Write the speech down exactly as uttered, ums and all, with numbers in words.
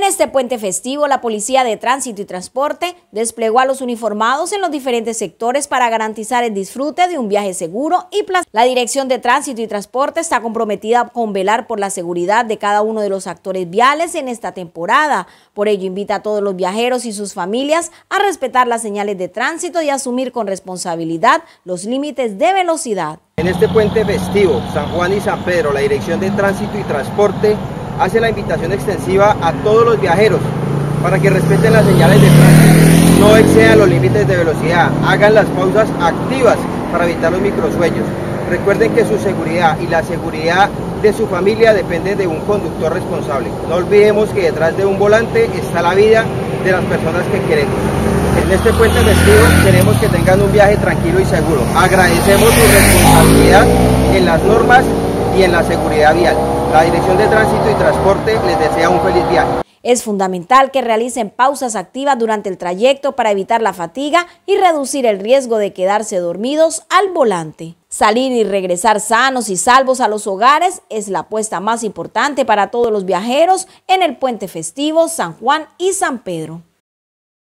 En este puente festivo, la Policía de Tránsito y Transporte desplegó a los uniformados en los diferentes sectores para garantizar el disfrute de un viaje seguro y placer. La Dirección de Tránsito y Transporte está comprometida con velar por la seguridad de cada uno de los actores viales en esta temporada. Por ello, invita a todos los viajeros y sus familias a respetar las señales de tránsito y asumir con responsabilidad los límites de velocidad. En este puente festivo, San Juan y San Pedro, la Dirección de Tránsito y Transporte hace la invitación extensiva a todos los viajeros para que respeten las señales de tránsito, no excedan los límites de velocidad, hagan las pausas activas para evitar los microsueños. Recuerden que su seguridad y la seguridad de su familia depende de un conductor responsable. No olvidemos que detrás de un volante está la vida de las personas que queremos. En este puente festivo queremos que tengan un viaje tranquilo y seguro. Agradecemos su responsabilidad en las normas y en la seguridad vial. La Dirección de Tránsito y Transporte les desea un feliz viaje. Es fundamental que realicen pausas activas durante el trayecto para evitar la fatiga y reducir el riesgo de quedarse dormidos al volante. Salir y regresar sanos y salvos a los hogares es la apuesta más importante para todos los viajeros en el puente festivo San Juan y San Pedro.